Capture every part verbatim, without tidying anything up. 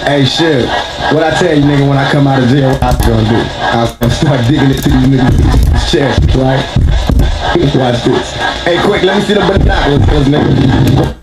Hey, shit. What I tell you, nigga, when I come out of jail, what I'm gonna do? I'm gonna start digging into these niggas' chest, right? Watch this. Hey, quick, let me see the binoculars, cause nigga.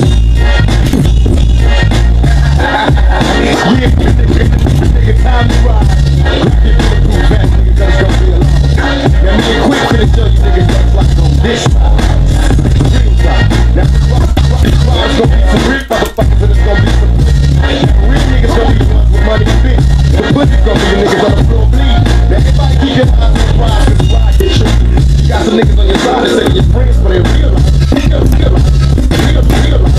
Yeah, nigga, time to ride. Get to the proof, fast nigga, cause it's gonna be a long. Now, me and quick finna show you niggas what's like on this side. Real side. Now, the crowd's gonna be some real motherfuckers, and it's gonna be some real niggas gonna be the ones with money and bitch. The pussy's gonna be the niggas on the floor bleed. Now, everybody keep your eyes on the prize, cause the ride gets short. You got some niggas on your side that say your friends, but they realize, real, real, real, real, real,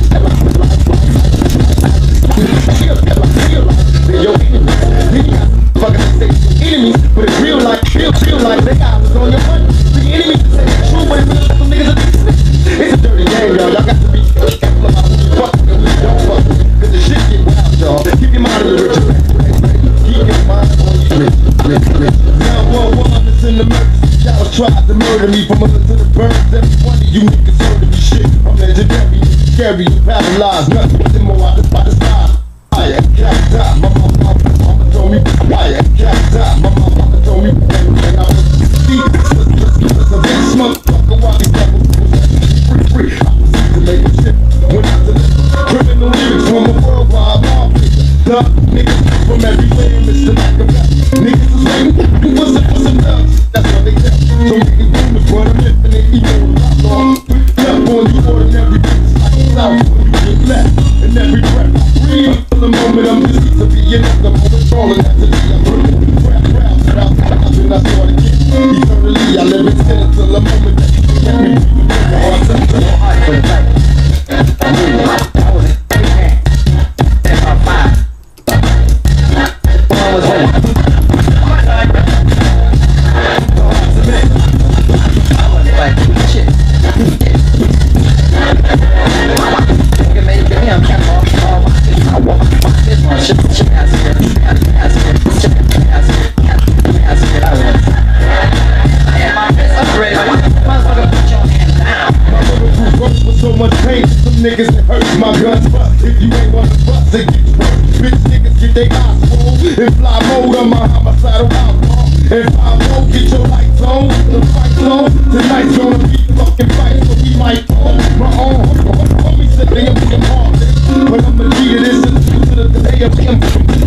enemies, but it's real life, real, real life, they got us on your money. The enemies say it's true, but it's real life, some niggas are snitches. It's a dirty game, y'all, y'all got to be careful about who you fuck and who you don't fuck. Cause the shit get wild, y'all. Keep your mind on the rich. Keep your mind on you rich, rich, rich. nine one one, it's in the emergency. Y'all tried to murder me from under to the birds. Every one of you niggas heard of me shit. I'm legendary, scary, paralyzed, nothing more out by the side. I am capped out, my mama, mama told me, I am capped out, my mama, mama told me, and I was deep, it's a big motherfucker, while these devils free, free, I was to make a shit, when I deliver criminal lyrics from a worldwide market, the niggas from everywhere, Mister Machiavelli, niggas is lame, what's up, what's up, love, that's what they tell, so many rumors, but I'm living it, even when I'm long, left on you ordinary bitches like a south, when you get left, in every breath, breathe. For the moment I'm just to be another moment falling out to be I'm running rap rap without stopping I started getting eternally I live in sin until the moment that you get me breathing my heart to the heart for the fact I knew I was in great hands ten by five I was in I was like shit nigga made me I'm trying to I walk this one, shit, shit, ass here, ass here, shit, ass here, ass here, I win. I had my fist upgraded, motherfucker, put your hands down. My bulletproof works with so much pain, some niggas that hurt my guns bust. If you ain't wanna bust, it gets worse. Bitch niggas get their eyes full. In fly mode, I'm a homicidal outlaw. If I won't get your lights on, the fight's on. Tonight's gonna be fucking fight, so we might fall. My own homie said they gonna be a hard day, but I'ma lead this and to the day of him.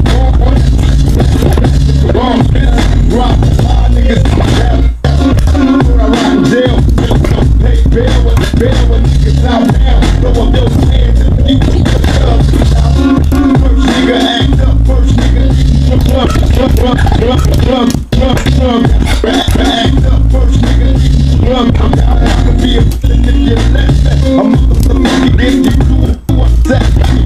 Wrong bitch, rock, lie, niggas down. When I rot in jail, pay bail when the bail when niggas out now. Throw up those hands and you keep the club. First nigga act up, first nigga club, club, club, club, club, club, club, club. Act up, first nigga club. I can be a villain if you let me. I'm a motherfucker if you do what's that.